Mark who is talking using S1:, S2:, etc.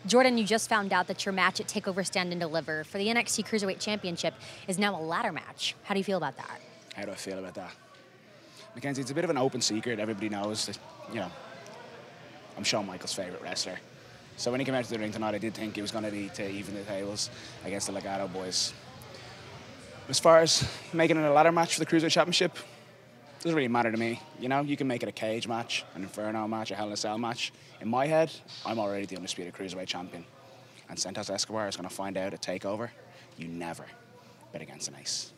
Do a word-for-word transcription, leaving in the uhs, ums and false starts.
S1: Jordan, you just found out that your match at TakeOver Stand and Deliver for the N X T Cruiserweight Championship is now a ladder match. How do you feel about that?
S2: How do I feel about that? Mackenzie, it's a bit of an open secret. Everybody knows that, you know, I'm Shawn Michaels' favourite wrestler. So when he came out to the ring tonight, I did think he was going to be to even the tables against the Legato boys. As far as making it a ladder match for the Cruiserweight Championship, it doesn't really matter to me. You know, you can make it a cage match, an Inferno match, a Hell in a Cell match. In my head, I'm already the Undisputed Cruiserweight Champion. And Santos Escobar is going to find out at TakeOver, you never bet against an ace.